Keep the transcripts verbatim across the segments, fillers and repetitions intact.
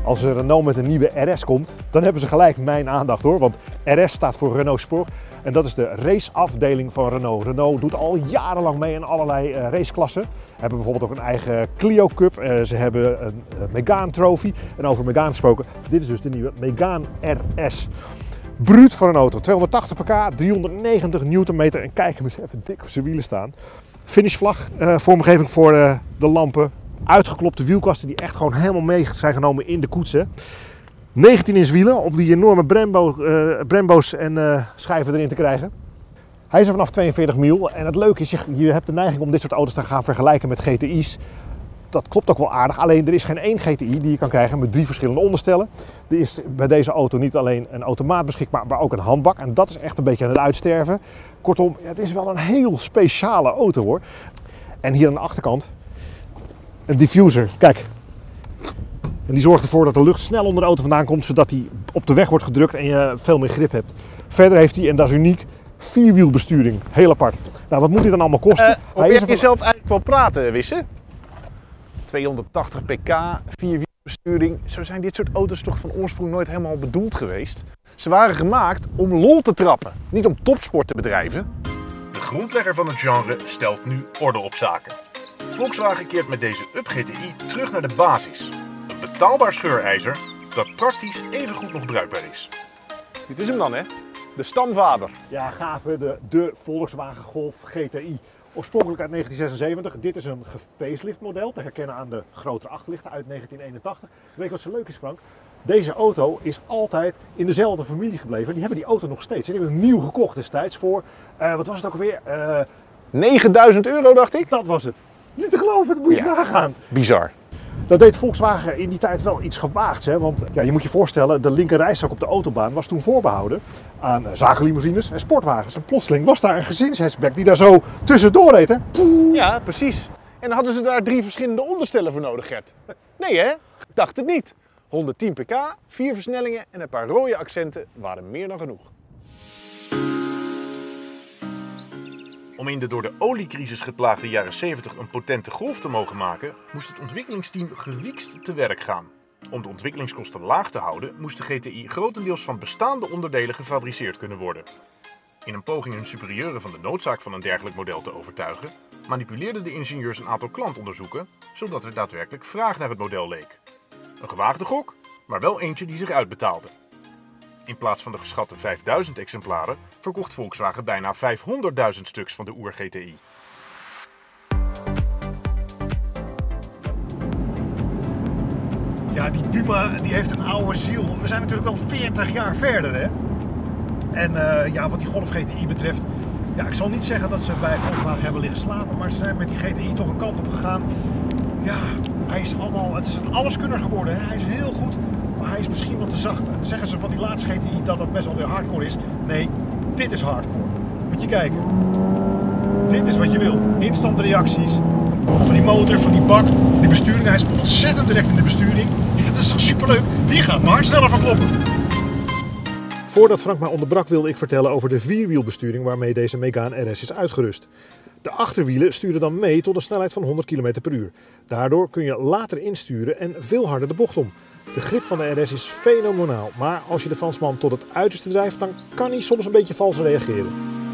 Als Renault met een nieuwe R S komt, dan hebben ze gelijk mijn aandacht hoor. Want R S staat voor Renault Sport en dat is de raceafdeling van Renault. Renault doet al jarenlang mee in allerlei uh, raceklassen. Ze hebben bijvoorbeeld ook een eigen Clio Cup. Uh, ze hebben een uh, Megane Trophy. En over Megane gesproken, dit is dus de nieuwe Megane R S. Bruut van een auto. tweehonderdtachtig pk, driehonderdnegentig newtonmeter. En kijk hem eens even dik op zijn wielen staan. Finishvlag, uh, vormgeving voor uh, de lampen. Uitgeklopte wielkasten die echt gewoon helemaal mee zijn genomen in de koetsen. negentien inch wielen om die enorme Brembo, uh, Brembo's en uh, schijven erin te krijgen. Hij is er vanaf tweeënveertig mil en het leuke is, je hebt de neiging om dit soort auto's te gaan vergelijken met G T I's. Dat klopt ook wel aardig, alleen er is geen één G T I die je kan krijgen met drie verschillende onderstellen. Er is bij deze auto niet alleen een automaat beschikbaar, maar ook een handbak. En dat is echt een beetje aan het uitsterven. Kortom, het is wel een heel speciale auto hoor. En hier aan de achterkant een diffuser, kijk. En die zorgt ervoor dat de lucht snel onder de auto vandaan komt, zodat die op de weg wordt gedrukt en je veel meer grip hebt. Verder heeft hij, en dat is uniek, vierwielbesturing. Heel apart. Nou, wat moet dit dan allemaal kosten? Uh, Hij is je zelf eigenlijk wel praten, Wisse? tweehonderdtachtig pk, vierwielbesturing. Zo zijn dit soort auto's toch van oorsprong nooit helemaal bedoeld geweest. Ze waren gemaakt om lol te trappen, niet om topsport te bedrijven. De grondlegger van het genre stelt nu orde op zaken. Volkswagen keert met deze Up G T I terug naar de basis. Een betaalbaar scheurijzer dat praktisch even goed nog bruikbaar is. Dit is hem dan, hè? De stamvader. Ja, gaaf, de, de Volkswagen Golf G T I. Oorspronkelijk uit negentien zesenzeventig. Dit is een gefacelift model, te herkennen aan de grotere achterlichten uit negentien eenentachtig. Weet je wat zo leuk is, Frank? Deze auto is altijd in dezelfde familie gebleven. Die hebben die auto nog steeds. Die hebben hem nieuw gekocht destijds voor, uh, wat was het ook alweer? Uh, negenduizend euro dacht ik? Dat was het. Niet te geloven, dat moet je ja, nagaan. Bizar. Dat deed Volkswagen in die tijd wel iets gewaagds. Hè? Want ja, je moet je voorstellen, de linker rijstrook op de autobaan was toen voorbehouden aan zakenlimousines en sportwagens. En plotseling was daar een gezinshashback die daar zo tussendoor reed. Hè? Ja, precies. En dan hadden ze daar drie verschillende onderstellen voor nodig, Gert. Nee hè? Ik dacht het niet. honderdtien pk, vier versnellingen en een paar rode accenten waren meer dan genoeg. Om in de door de oliecrisis geplaagde jaren zeventig een potente Golf te mogen maken, moest het ontwikkelingsteam gewiekst te werk gaan. Om de ontwikkelingskosten laag te houden, moest de G T I grotendeels van bestaande onderdelen gefabriceerd kunnen worden. In een poging hun superieuren van de noodzaak van een dergelijk model te overtuigen, manipuleerden de ingenieurs een aantal klantonderzoeken, zodat er daadwerkelijk vraag naar het model leek. Een gewaagde gok, maar wel eentje die zich uitbetaalde. In plaats van de geschatte vijfduizend exemplaren verkocht Volkswagen bijna vijfhonderdduizend stuks van de oer-G T I. Ja, die Puma die heeft een oude ziel. We zijn natuurlijk al veertig jaar verder, hè? En uh, ja, wat die Golf G T I betreft, ja, ik zal niet zeggen dat ze bij Volkswagen hebben liggen slapen, maar ze zijn met die G T I toch een kant op gegaan. Ja, hij is allemaal, het is een alleskunner geworden, hè? Hij is heel goed. Maar hij is misschien wat te zacht. Zeggen ze van die laatste G T I dat dat best wel weer hardcore is. Nee, dit is hardcore. Moet je kijken. Dit is wat je wil. Instant reacties. Van die motor, van die bak, van die besturing. Hij is ontzettend direct in de besturing. Dat is toch superleuk? Die gaat maar hard sneller van kloppen. Voordat Frank mij onderbrak wilde ik vertellen over de vierwielbesturing waarmee deze Megane R S is uitgerust. De achterwielen sturen dan mee tot een snelheid van honderd kilometer per uur. Daardoor kun je later insturen en veel harder de bocht om. De grip van de R S is fenomenaal, maar als je de Fransman tot het uiterste drijft, dan kan hij soms een beetje vals reageren.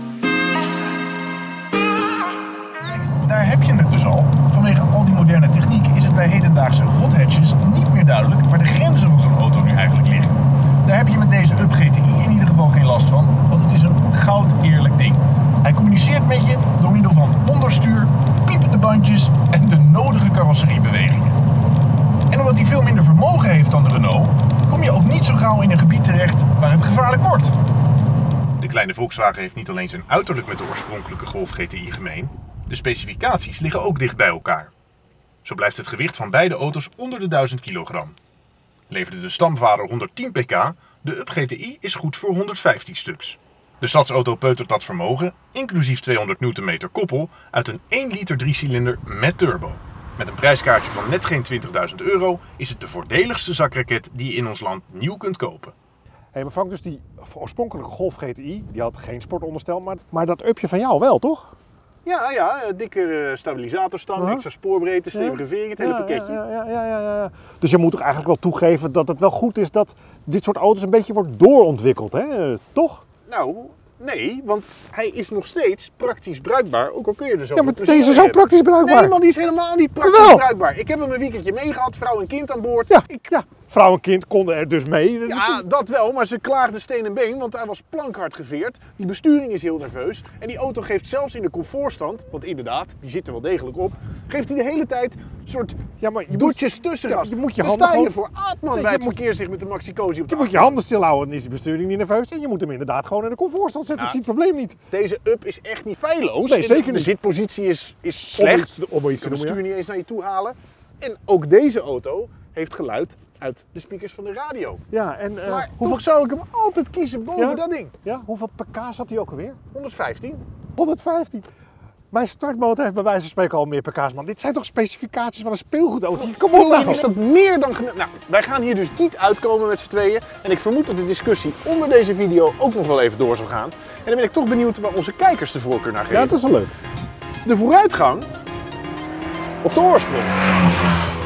Daar heb je het dus al. Vanwege al die moderne techniek is het bij hedendaagse hot hatches niet meer duidelijk waar de grenzen van zo'n auto nu eigenlijk liggen. Daar heb je met deze Up G T I in ieder geval geen last van, want het is een goud eerlijk ding. Hij communiceert met je door middel van onderstuur, piepende bandjes en de nodige carrosseriebewegingen. En omdat hij veel minder vermogen heeft dan de Renault, kom je ook niet zo gauw in een gebied terecht waar het gevaarlijk wordt. De kleine Volkswagen heeft niet alleen zijn uiterlijk met de oorspronkelijke Golf G T I gemeen, de specificaties liggen ook dicht bij elkaar. Zo blijft het gewicht van beide auto's onder de duizend kilogram. Leverde de stamvader honderdtien pk, de Up G T I is goed voor honderdvijftien stuks. De stadsauto peutert dat vermogen, inclusief tweehonderd newtonmeter koppel, uit een één liter driecilinder met turbo. Met een prijskaartje van net geen twintigduizend euro is het de voordeligste zakraket die je in ons land nieuw kunt kopen. Hey, maar Frank, dus die oorspronkelijke Golf G T I, die had geen sportonderstel, maar, maar dat upje van jou wel, toch? Ja, ja, uh, dikke uh, stabilisatorstang, Uh-huh. extra spoorbreedte, stevige Ja. vering, het hele Ja, pakketje. Ja, ja, ja, ja, ja. Dus je moet toch eigenlijk wel toegeven dat het wel goed is dat dit soort auto's een beetje wordt doorontwikkeld, hè? Toch? Nou, nee, want hij is nog steeds praktisch bruikbaar, ook al kun je er zo Ja, maar deze is zo praktisch bruikbaar. Nee man, die is helemaal niet praktisch Jawel. bruikbaar. Ik heb hem een weekendje meegehad, vrouw en kind aan boord. Ja, Ik, ja, vrouw en kind konden er dus mee. Dat ja, is- dat wel, maar ze klaagden steen en been, want hij was plankhard geveerd. Die besturing is heel nerveus. En die auto geeft zelfs in de comfortstand, want inderdaad, die zit er wel degelijk op, geeft hij de hele tijd een soort ja, maar je moet, doetjes tussen. ja, gast. je moet je Dan handen sta je gewoon- voor aapman Nee, bij je het moet- verkeerslicht met de Maxi Cosi op de je moet je handen stilhouden, dan is die besturing niet nerveus. En je moet hem inderdaad gewoon in de comfortstand zetten. Ja. Ik zie het probleem niet. Deze up is echt niet feilloos. Nee, En zeker De niet. zitpositie is, is Om slecht. iets, te- om iets te Je kan doen, het stuur ja. niet eens naar je toe halen. En ook deze auto heeft geluid uit de speakers van de radio. Ja, en uh, Maar hoeveel, toch zou ik hem altijd kiezen boven Ja? dat ding. ja, hoeveel pk's had hij ook alweer? honderdvijftien. honderdvijftien. Mijn startmotor heeft bij wijze van spreken al meer pk's, man. Dit zijn toch specificaties van een speelgoedauto? Kom op Alleen nou! is dat meer dan genoeg. Nou, wij gaan hier dus niet uitkomen met z'n tweeën. En ik vermoed dat de discussie onder deze video ook nog wel even door zal gaan. En dan ben ik toch benieuwd waar onze kijkers de voorkeur naar geven. Ja, dat is wel leuk. De vooruitgang of de oorsprong?